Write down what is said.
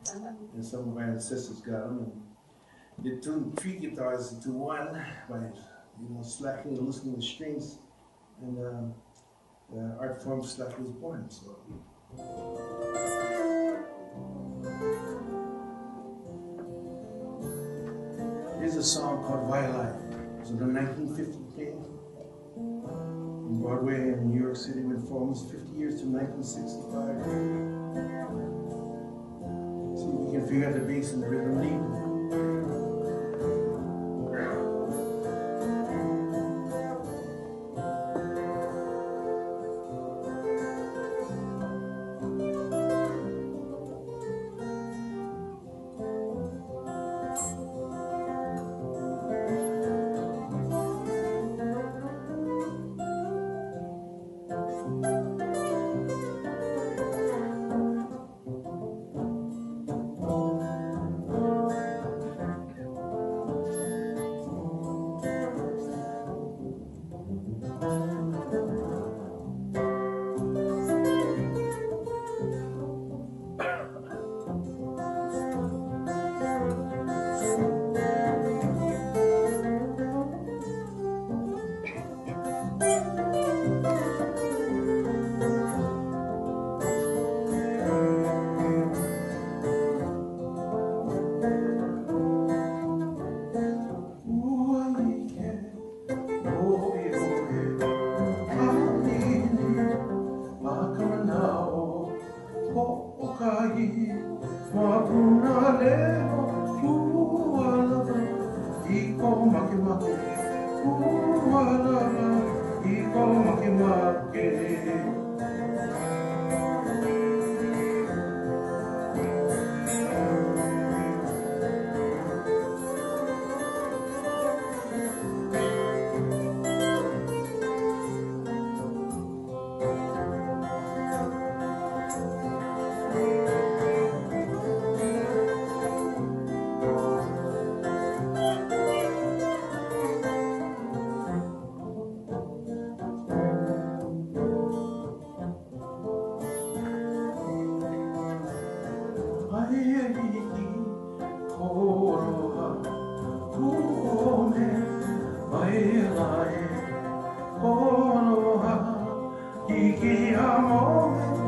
and some of my ancestors got them. And they tuned 3 guitars into one by slacking and loosening the strings, and the art form Slack was born. So. Here's a song called Wildlife. It was a 1950 play in Broadway in New York City, went for almost 50 years to 1965. See if we can figure out the bass and the rhythm lead. Iki amore